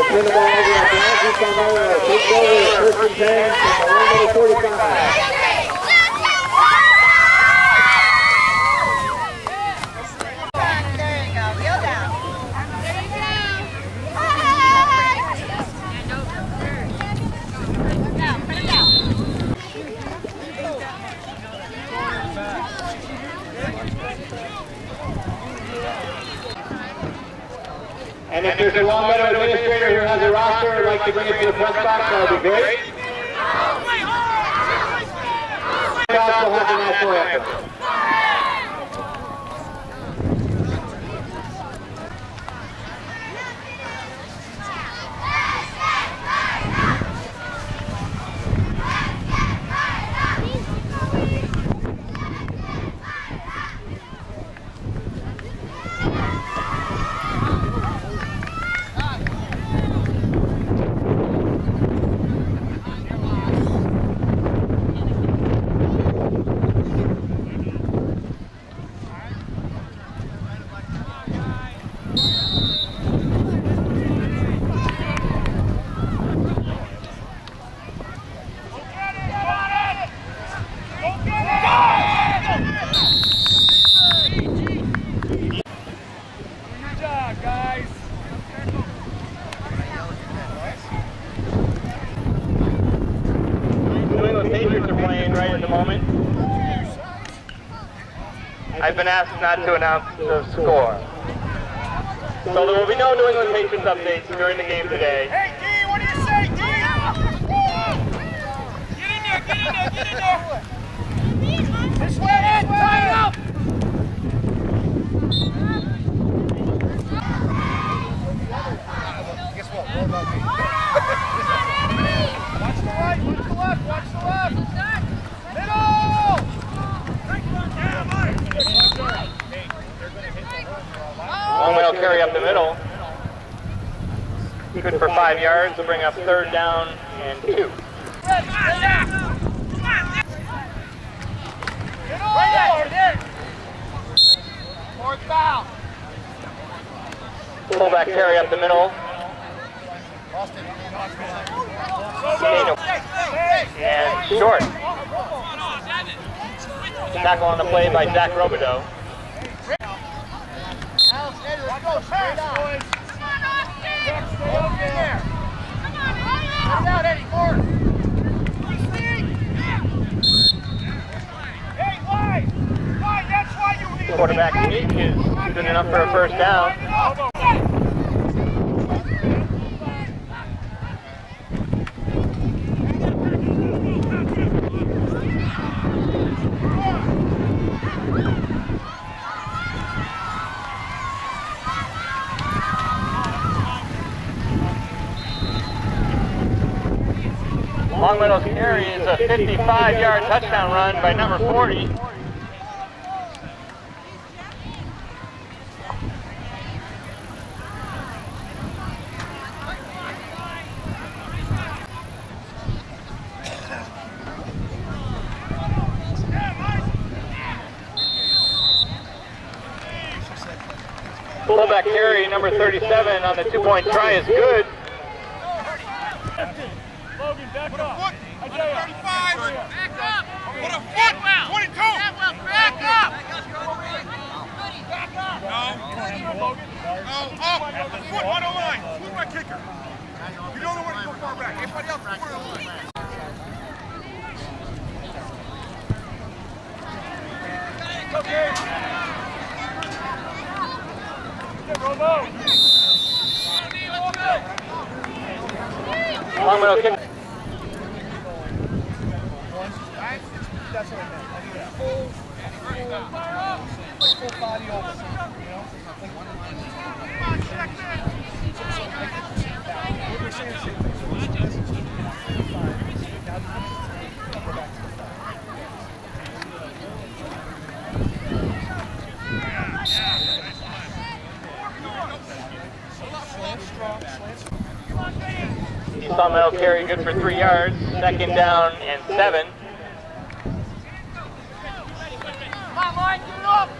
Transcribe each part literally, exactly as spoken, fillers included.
turn the ball over at Blanche Palmero. Takes over first and ten from the one minute forty-five. And if there's a Longmeadow administrator who has a roster and would like to bring it to the press box, that would be great. We also have the national anthem. I've been asked not to announce the score. So there will be no New England Patriots updates during the game today. Hey, D, what do you say, D? Get in there, get in there, get in there. This way, Ed, tie it up. Guess what? What about me? Watch the right, watch the left, watch the left. Middle! Longmeadow carry up the middle. Good for five yards to bring up third down and two. Fullback carry up the middle. And short. Tackle on the play by Zach Robideau. Alex, Eddie, let's go. Straight out. Come on, Austin. Stay over there. Come on, hurry up. Get out, Eddie. Forward. Hey, wide. Wide, that's why you need. Quarterback Meek is good enough for a first down. Longmeadow's carry is a fifty-five yard touchdown run by number forty. Fullback carry number thirty-seven on the two-point try is good. Logan, back up. thirty-five. Back up. What a foot. twenty-two. Back up. Back up. No. No. Up. Foot on the line. Foot my kicker. You don't know where to go far back. Everybody else, foot on the line. Okay. Robo. Longmeadow kick. That's what I meant. I need a full, full, full body over, you know? Come on, check that. So I get the same back. What we're saying is same thing. So it's message. Now the go back to the five. Slant strong, slant strong. Longmeadow carry good for three yards. Second down and seven. Come on, Mike, get it up!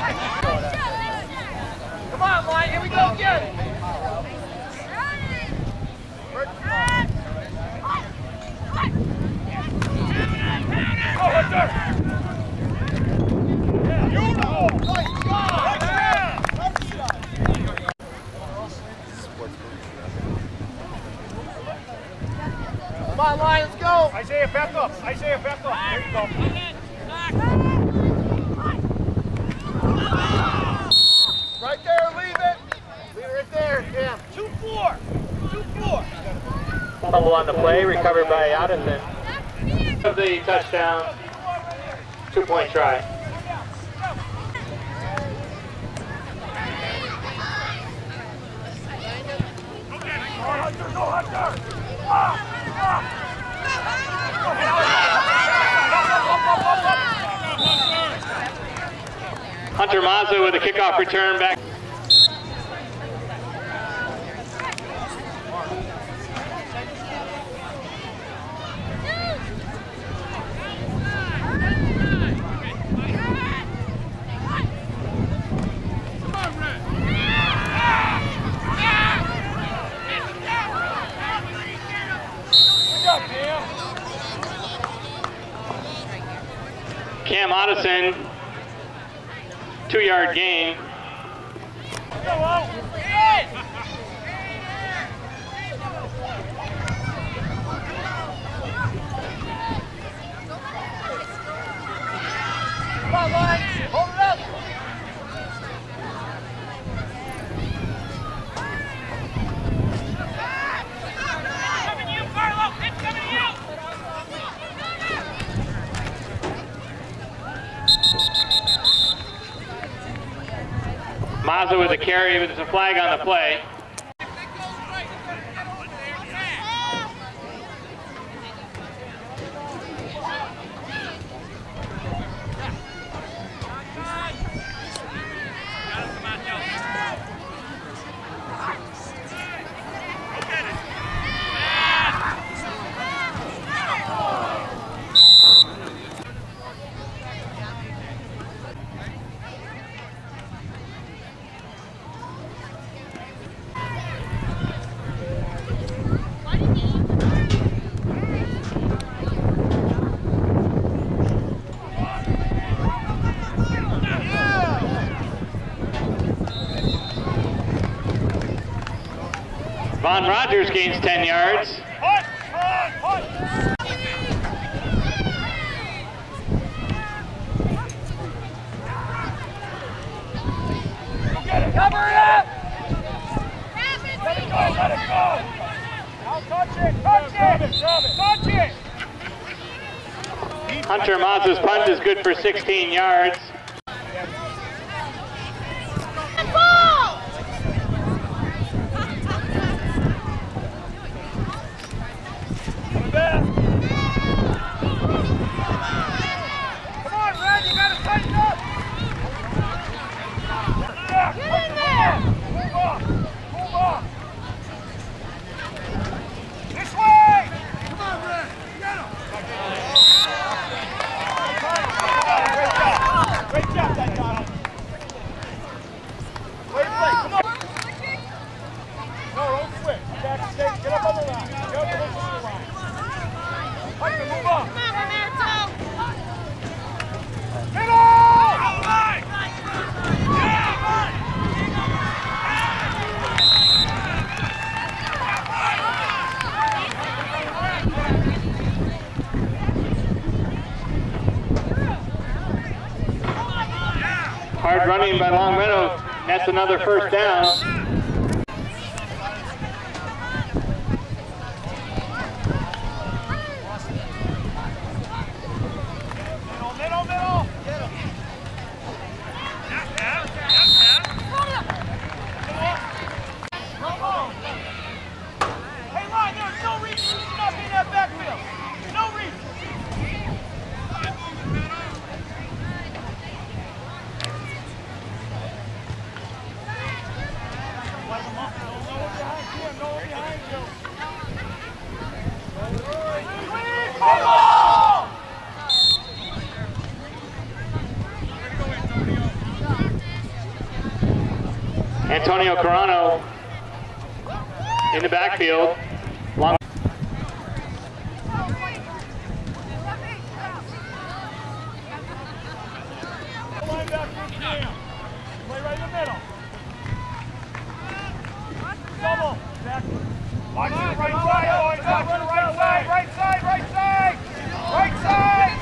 Come on, Mike, here we go again. Go, Hunter! You know! Come on, Lion, let's go! Isaiah, back up! Isaiah, back up! There you go. Right there, leave it! Leave it right there, Cam. two four! two four! Fumble on the play, recovered by Addison. Of the touchdown, two-point try. Go Hunter, go Hunter! Ah, ah. Hunter Mazza with a kickoff return back. Cam Addison, two-yard gain. Come on, Lion, hold it up! Mazza with a carry, with a flag on the play. Von Rogers gains ten yards. Punt! Punt! Punt! Go get it! Cover it up! Let it go! Let it go! Now touch it! Touch it! Touch it! Hunter Mazza's punt is good for sixteen yards. Hard running by Longmeadow. That's another first down. Middle, middle! Hey, Ryan, there's no reason you should not be in that backfield. No reason. Antonio Carano in the backfield. Long Play right in the middle. Double. Watch your right side, boys. Watch your right side. Right side, right side. Right side.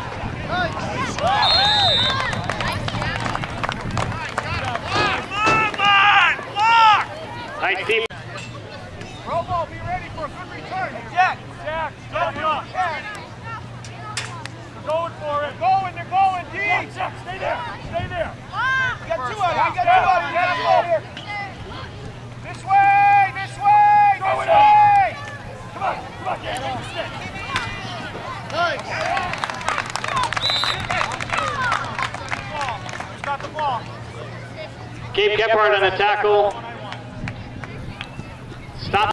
nice team. Robo, be ready for a good return. Hey, Jack. Jack, stop it up. They're going for it. They're going, they're going. D. Jack, stay there. Stay there. You got two out here. You got two out here. You got two out here. This way, this way, this way. Come on, come on, get the stick. Nice. Who's got the ball? Gabe Gephardt on the tackle. Stop.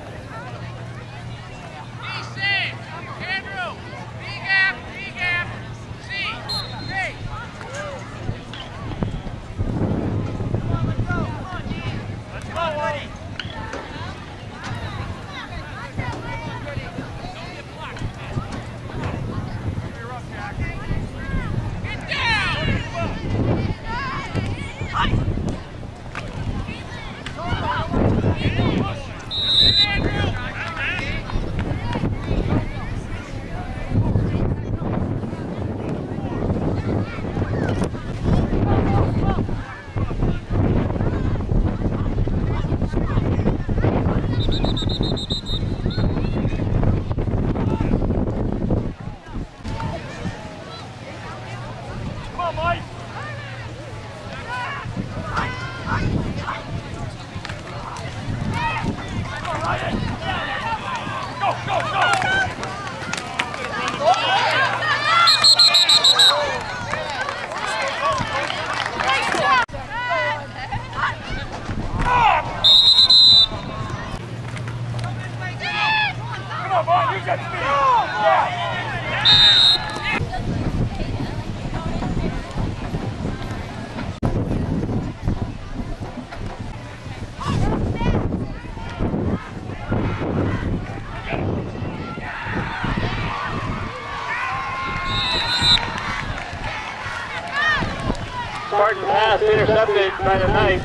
Spartan pass intercepted by the Knights.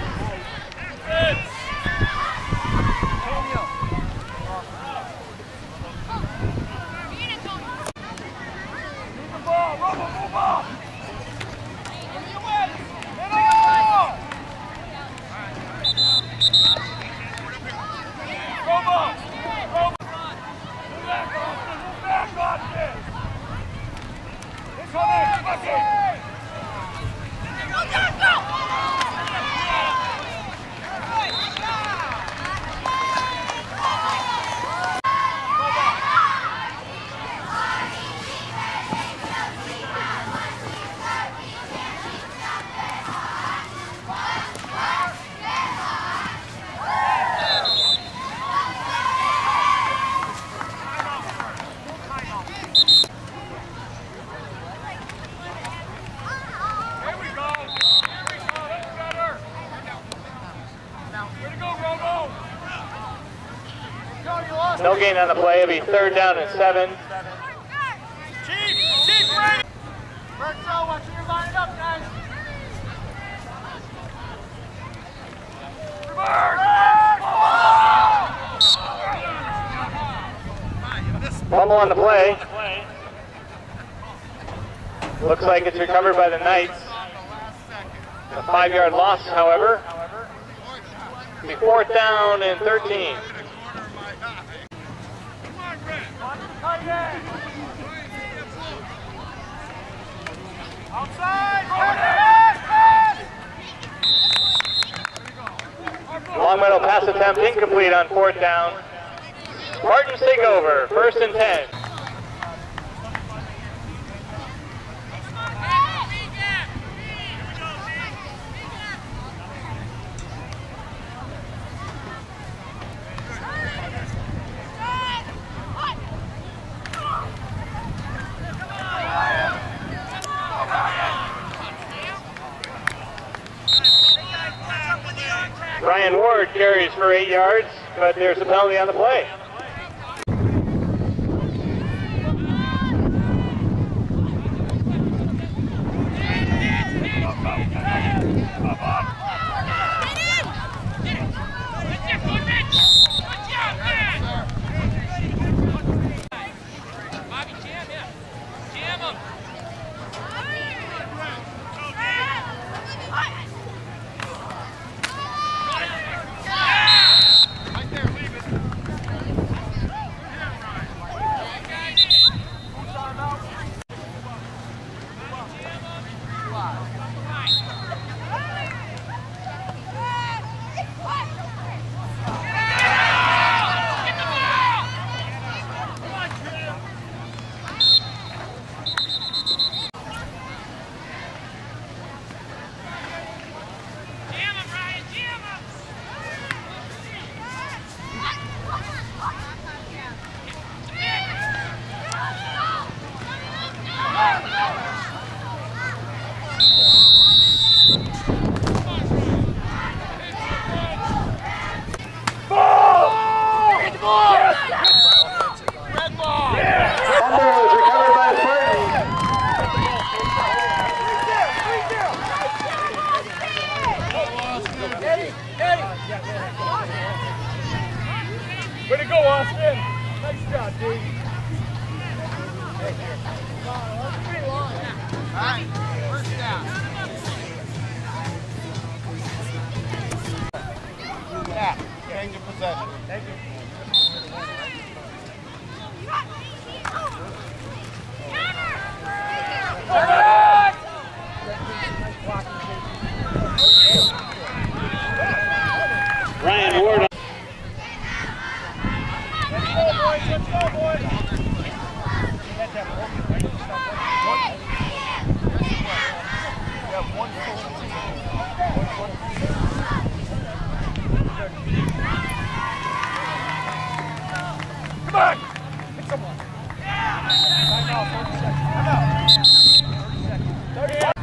No gain on the play. It'll be third down and seven. Chief, Chief, ready. Bertzel, watch you line it up, guys. Fumble on the play. Looks like it's recovered by the Knights. A five-yard loss, however. It'll be fourth down and thirteen. Outside! Longmeadow pass attempt incomplete on fourth down. Spartans take over, first and ten. Ryan Ward carries for eight yards, but there's a penalty on the play. Way to go, Austin. Nice job, dude. All right, first down. Yeah, change of possession. Thank you. Ryan Ward. Let's go, boys. Let's go, boys. Get that one. We have one full team. Come on. Hit someone. Time out. thirty seconds. Time out. thirty seconds. thirty seconds.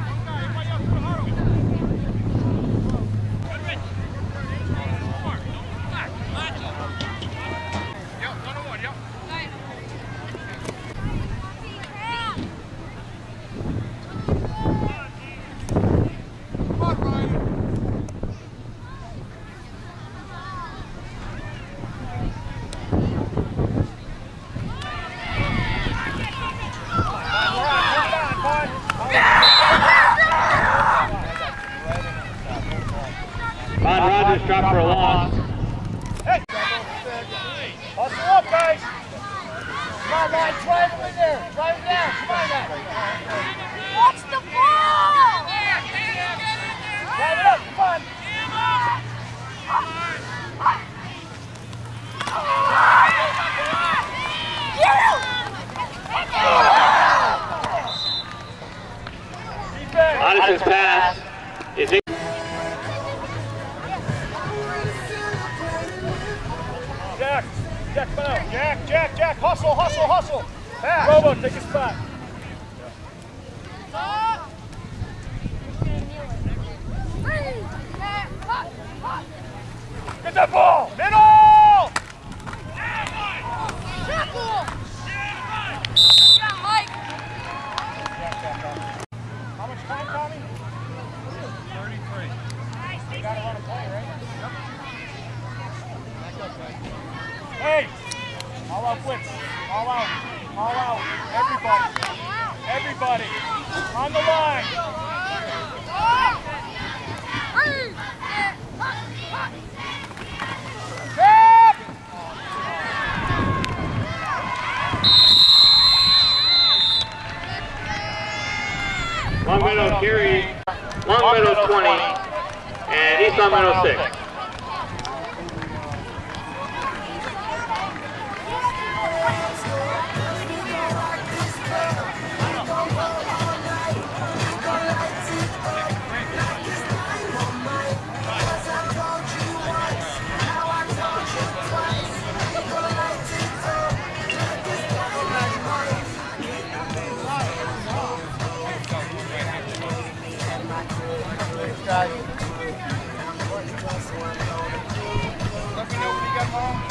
Von Rogers dropped for a loss. Hey! Hustle up, guys! Come on, Ryan, drive him in there! Drive him down! Come on, guys! Watch the ball! Drive it up! Come on! Addison's pass is in. Jack! Jack, come out! Jack, Jack, Jack! Hustle, hustle, hustle! Pass! Robo, take a spot! Get that ball! Middle! Tackle! Yeah, Mike! How much time, Tommy? thirty-three. You gotta run a play, right? Yep. Hey! All out blitz. All out. All out. Everybody. Everybody. On the line. Stop! Long Meadow carry, Long Meadow twenty, and East Long Meadow six. Guys. Careful.